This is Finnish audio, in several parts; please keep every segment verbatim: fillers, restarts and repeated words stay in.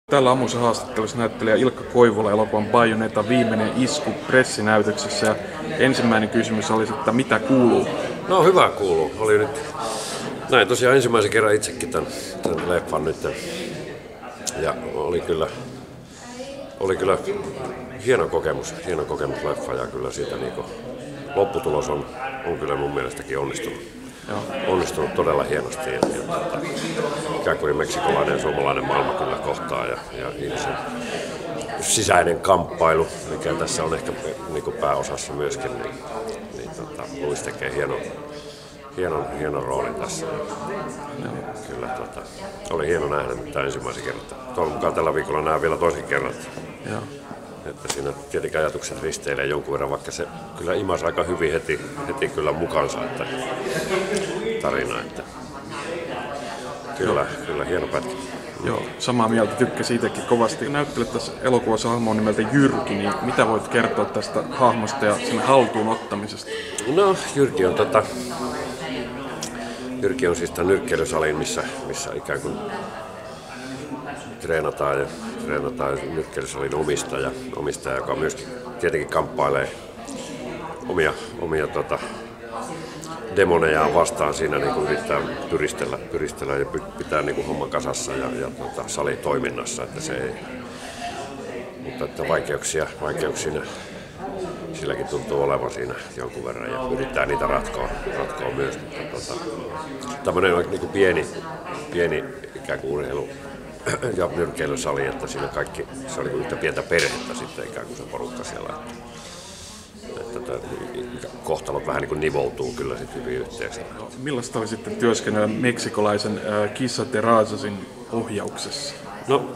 Tällä aamuisessa haastattelussa näyttelijä Ilkka Koivula elokuvan Bayonetta viimeinen isku pressinäytöksessä. Ja ensimmäinen kysymys olisi, että mitä kuuluu? No hyvä kuuluu. Oli nyt näin tosiaan ensimmäisen kerran itsekin tämän, tämän leffan nyt. Ja oli kyllä, oli kyllä hieno kokemus, hieno kokemus leffa ja kyllä siitä niin kuin lopputulos on, on kyllä mun mielestäkin onnistunut. Joo. Onnistunut todella hienosti ja, ja tuota, ikään kuin meksikolainen ja suomalainen maailma kyllä kohtaa ja, ja ihmisen sisäinen kamppailu, mikä tässä on ehkä niin kuin pääosassa myöskin, niin, niin tota, Luis tekee hienon, hienon, hienon roolin tässä. Ja, kyllä tota, oli hieno nähdä tämä ensimmäisen kerran. Toivon mukaan tällä viikolla näen vielä toisen kerran. Joo. Että siinä tietenkin ajatukset risteilee jonkun verran, vaikka se kyllä imasi aika hyvin heti, heti kyllä mukansa, että tarina. Että kyllä, kyllä hieno pätkä. Joo, samaa mieltä, tykkäsin itsekin kovasti. Näyttelet tässä elokuvassa hahmoa nimeltä Jyrki, niin mitä voit kertoa tästä hahmosta ja sen haltuun ottamisesta? No, Jyrki on, tota, Jyrki on siis tämän nyrkkeilysalin, missä, missä ikään kuin treenataan ja treenataan nyrkkeilysalin omistaja, omistaja, joka myöskin tietenkin kamppailee omia, omia tota, demonejaan vastaan siinä, niin kuin yrittää pyristellä, pyristellä ja pitää niin kuin homman kasassa ja, ja tota, salin toiminnassa, että se ei, mutta että vaikeuksia, vaikeuksia silläkin tuntuu olevan siinä jonkun verran ja yrittää niitä ratkoa, ratkoa myös. Mutta, tota, tämmöinen niin kuin pieni, pieni ikään kuin urheilu ja nyrkkeilysali, että siinä kaikki, se oli yhtä pientä perhettä sitten ikään kuin se porukka siellä. Että, että kohtalot vähän niin kuin nivoutuu kyllä sitten hyvin yhteensä. Millaista oli sitten työskennellä meksikolaisen äh, Kissa Terrazasin ohjauksessa? No,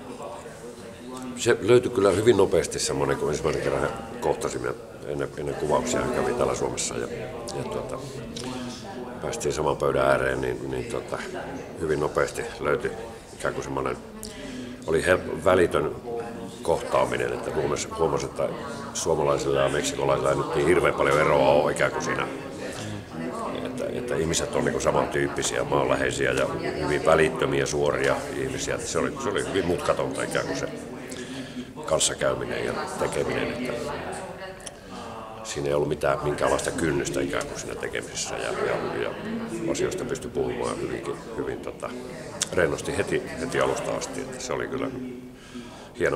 se löytyi kyllä hyvin nopeasti semmoinen, kun ensimmäisen kerran kohtasimme ennen, ennen kuvauksia, hän kävi täällä Suomessa ja, ja tuota, päästiin saman pöydän ääreen, niin, niin tuota, hyvin nopeasti löytyi ikään kuin semmoinen, oli hel- välitön kohtaaminen, että huomasi, huomasi, että suomalaisilla ja meksikolaisilla ei nyt niin hirveän paljon eroa ole ikään kuin siinä, että, että ihmiset on niin kuin samantyyppisiä, maanläheisiä ja hyvin välittömiä, suoria ihmisiä. Se oli, se oli hyvin mutkatonta ikään kuin se kanssakäyminen ja tekeminen, että siinä ei ollut mitään, minkäänlaista kynnystä ikään kuin siinä tekemisessä ja, ja, ja asioista pystyi puhumaan hyvinkin, hyvin tota, rennosti heti, heti alusta asti, että se oli kyllä hieno,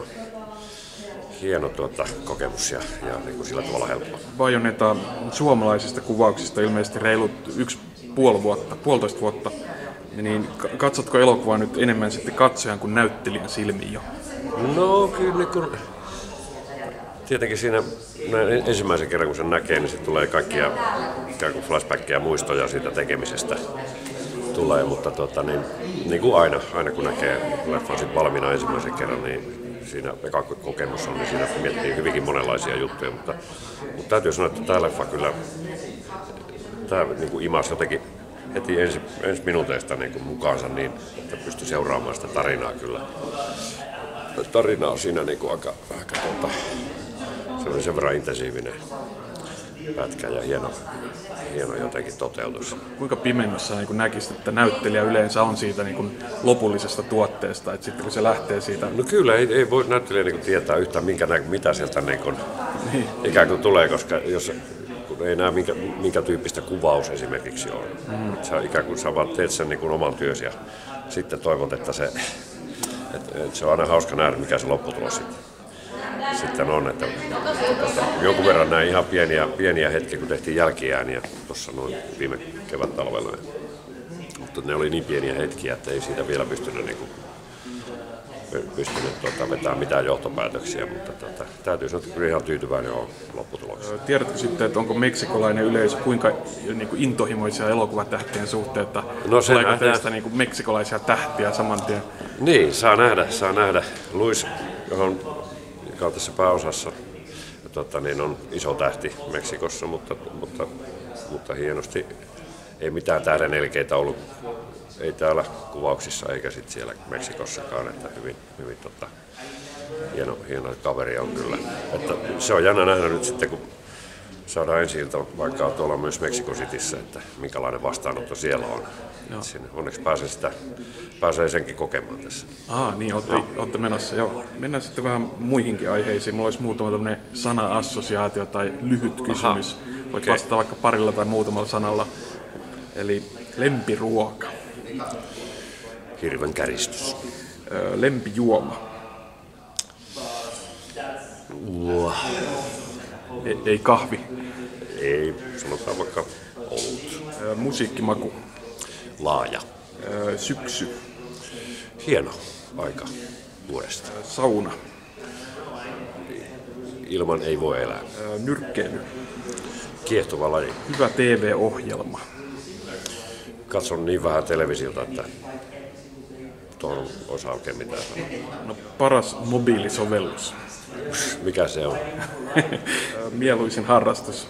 hieno tuota, kokemus ja, ja niin kuin sillä tavalla helppo. Bayonetta suomalaisista kuvauksista ilmeisesti reilut yksi puoli vuotta, puolitoista vuotta, niin katsotko elokuvaa nyt enemmän sitten katsojan kuin näyttelijän silmiin jo? No kyllä niin kun, tietenkin siinä näin ensimmäisen kerran kun sen näkee, niin sitten tulee kaikkia ikään kuin flashbackia ja muistoja siitä tekemisestä tulee, mutta tota, niin, niin kuin aina, aina kun näkee leffan sit valmiina ensimmäisen kerran, niin siinä eka kokemus on, niin siinä miettii hyvinkin monenlaisia juttuja, mutta, mutta täytyy sanoa, että tämä leffa kyllä, tämä niin kuin imasi jotenkin heti ensi, ensi minuuteista niin kuin mukaansa niin, että pystyi seuraamaan sitä tarinaa kyllä. Tarina on siinä niin kuin aika, aika tuota, se oli sen verran intensiivinen pätkä ja hieno, hieno jotenkin toteutus. Kuinka pimennossa niin näkisit, että näyttelijä yleensä on siitä niin kuin lopullisesta tuotteesta, että sitten kun se lähtee siitä... No kyllä, ei, ei voi näyttelijä niin kuin tietää yhtään minkä, mitä sieltä niin kuin, niin. ikään kuin tulee, koska jos kun ei näe minkä, minkä tyyppistä kuvaus esimerkiksi on. Mm. Sä, ikään kuin sä vaan teet sen niin kuin oman työsi ja sitten toivot, että se, että, että se on aina hauska nähdä, mikä se lopputulos sitten. Sitten on, että, että jonkun verran näin ihan pieniä, pieniä hetkiä, kun tehtiin jälkiääniä tuossa noin viime kevät-talvella. Mutta ne oli niin pieniä hetkiä, että ei siitä vielä pystynyt, niin kuin, pystynyt tuota, vetämään mitään johtopäätöksiä, mutta tuota, täytyy sanoa, että kyllä ihan tyytyväinen on lopputulokseen. Tiedätkö sitten, että onko meksikolainen yleisö kuinka niin kuin intohimoisia elokuvatähtien suhteen, että no tuleeko teistä niin kuin meksikolaisia tähtiä saman tien? Niin, saa nähdä, saa nähdä. Luis, johon joka on tässä pääosassa, tota, niin on iso tähti Meksikossa, mutta, mutta, mutta hienosti ei mitään tähden elkeitä ollut, ei täällä kuvauksissa eikä sit siellä Meksikossakaan, että hyvin, hyvin tota, hieno, hieno kaveri on kyllä. Että se on jännä nähdä nyt sitten, kun saadaan ensi ilta vaikka tuolla myös Mexico Cityssä, että minkälainen vastaanotto siellä on. Sinne onneksi pääsee, sitä, pääsee senkin kokemaan tässä. Ah, niin, olette, olette menossa. Joo. Mennään sitten vähän muihinkin aiheisiin. Mulla olisi muutama tämmöinen sana-assosiaatio tai lyhyt kysymys. Aha. Voit okay. vastata vaikka parilla tai muutamalla sanalla. Eli lempiruoka. Hirven käristys. Öö, lempijuoma. Uah. Ei, ei kahvi. Ei, sanotaan vaikka olut. Öö, musiikkimaku. Laaja. Öö, syksy. Hieno aika vuodesta. Öö, sauna. Ilman ei voi elää. Öö, nyrkkeily. Kiehtova laji. Hyvä T V-ohjelma. Katson niin vähän televisiota, että tuohon osaa oikein mitään sanoa. No, paras mobiilisovellus. Mikä se on? Mieluisin harrastus.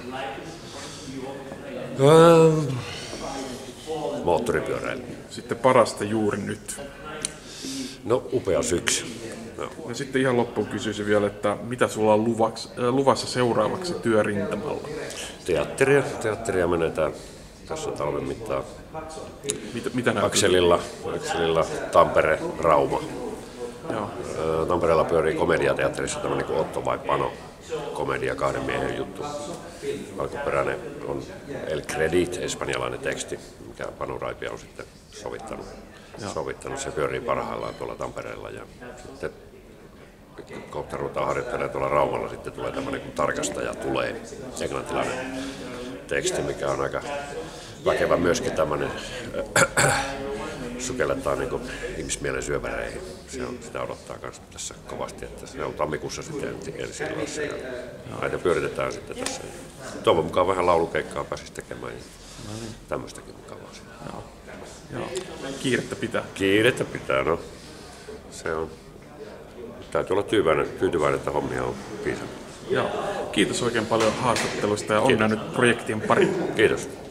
Ähm, moottoripyöräily. Sitten parasta juuri nyt. No, upea syksy. No. Ja sitten ihan loppuun kysyisin vielä, että mitä sulla on luvaks, äh, luvassa seuraavaksi työrintamalla? Teatteria. Teatteria menetään tässä talven mittaan. Mitä, mitä Akselilla, Akselilla Tampere, Rauma. Joo. Tampereella pyörii komediateatterissa tämmöinen kuin Otto vai Pano komedia, kahden miehen juttu. Alkuperäinen on El Credit, espanjalainen teksti, mikä Panu Raipia on sitten sovittanut. sovittanut. Se pyörii parhaillaan tuolla Tampereella ja sitten kohta ruvetaan harjoittelemaan tuolla Raumalla, sitten tulee tämmöinen kuin Tarkastaja tulee, englantilainen teksti, mikä on aika väkevä myöskin tämmöinen sukellettaa niin ihmismielen syöväreihin. Se on, sitä odottaa myös tässä kovasti, että se on tammikuussa sitten ensi illassa ja näitä pyöritetään sitten tässä. Toivon mukaan vähän laulukeikkaa pääsisi tekemään ja tämmöistäkin mukavaa. Joo. Joo. Kiirettä pitää. Kiirettä pitää, no. Se on. Täytyy olla tyytyväinen, tyytyväinen että hommia on piisannut. Joo. Kiitos oikein paljon haastattelusta ja onnea nyt projektien pariin. Kiitos.